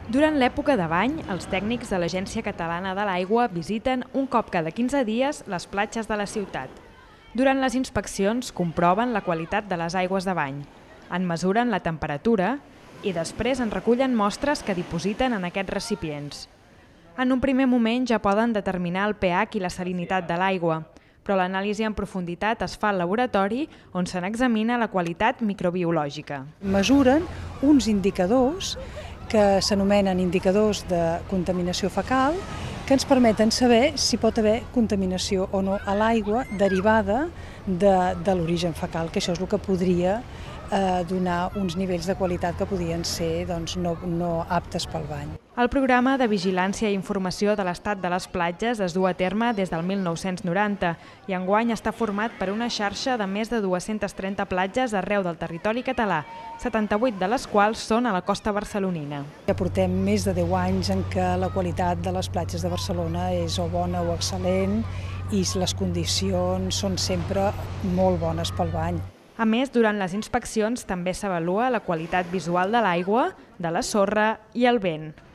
Durant l'època de bany, els tècnics de l'Agència Catalana de l'Aigua visiten un cop cada 15 dies les platges de la ciutat. Durant les inspeccions comproven la qualitat de les aigües de bany, en mesuren la temperatura i després en recullen mostres que dipositen en aquests recipients. En un primer moment ja poden determinar el pH i la salinitat de l'aigua, però l'anàlisi en profunditat es fa al laboratori on se n'examina la qualitat microbiològica. Mesuren uns indicadors que s'anomenen indicadors de contaminació fecal, que ens permeten saber si pot haver contaminació o no a l'aigua derivada de l'origen fecal, que això és el que podria donar uns nivells de qualitat que podien ser no aptes pel bany. El programa de vigilància i informació de l'estat de les platges es du a terme des del 1990 i enguany està format per una xarxa de més de 230 platges arreu del territori català, 78 de les quals són a la costa barcelonina. Ja portem més de 10 anys en què la qualitat de les platges de Barcelona és o bona o excel·lent i les condicions són sempre molt bones pel bany. A més, durant les inspeccions també s'avalua la qualitat visual de l'aigua, de la sorra i el vent.